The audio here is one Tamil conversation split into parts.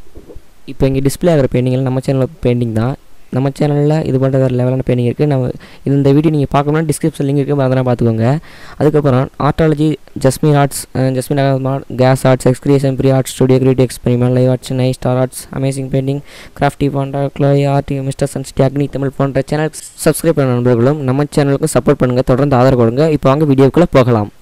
இப்போ இங்கே டிஸ்பிளே ஆகிற பெயிண்டிங்கில் நம்ம சேனலில் பெயிண்டிங் தான். நம்ம சேனலில் இது பண்ணுற வேறு லெவலான பெயிண்டிங் இருக்குது. நம்ம இந்த வீடியோ நீங்கள் பார்க்கணும்னா டிஸ்கிரிப்ஷன் லிங்க் இருக்குது, அதெல்லாம் பார்த்துக்கோங்க. அதுக்கப்புறம் Artology, Jasmine arts, Jasmine Ahmed, கேஸ் ஆர்ட்ஸ், எக்ஸ்கிரியேஷன், free arts studio, creative experiment, live arts, Chennai, star arts, amazing painting, crafty panda, Chloe art, mister சன்ஸ்டி, அக்னி தமிழ் போன்ற சேனல் சப்ஸ்கிரைப் பண்ண நண்பர்களும் நம்ம சேனலுக்கும் சப்போர்ட் பண்ணுங்கள், தொடர்ந்து ஆதரவு கொடுங்க. இப்போ வாங்க வீடியோக்குள்ளே போகலாம்.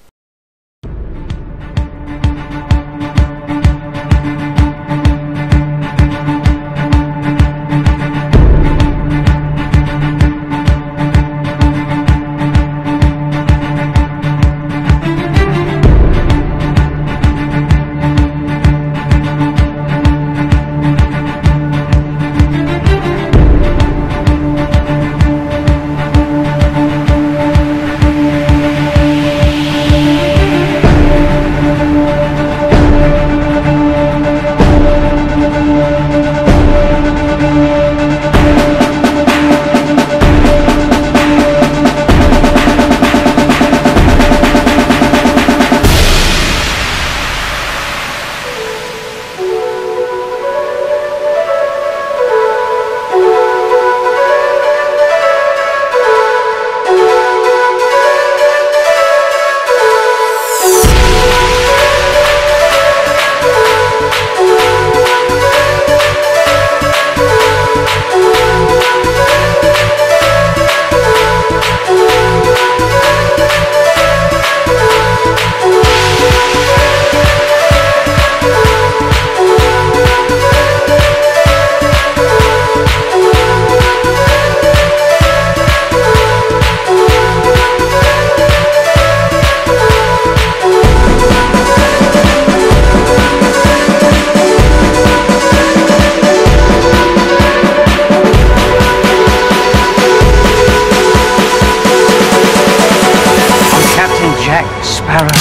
Jack Sparrow.